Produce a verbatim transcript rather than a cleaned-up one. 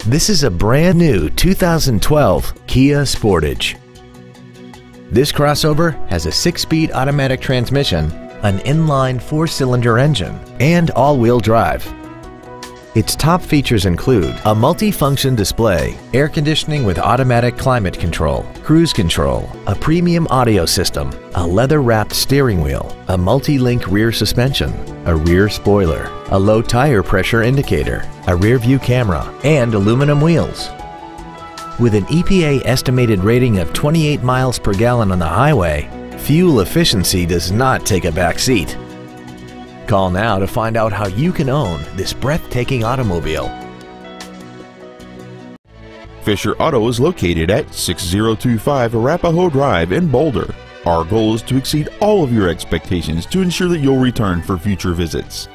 This is a brand new two thousand twelve Kia Sportage. This crossover has a six-speed automatic transmission, an inline four-cylinder engine, and all-wheel drive. Its top features include a multi-function display, air conditioning with automatic climate control, cruise control, a premium audio system, a leather-wrapped steering wheel, a multi-link rear suspension, a rear spoiler, a low tire pressure indicator, a rear-view camera, and aluminum wheels. With an E P A estimated rating of twenty-eight miles per gallon on the highway, fuel efficiency does not take a back seat. Call now to find out how you can own this breathtaking automobile. Fisher Auto is located at six zero two five Arapahoe Drive in Boulder. Our goal is to exceed all of your expectations to ensure that you'll return for future visits.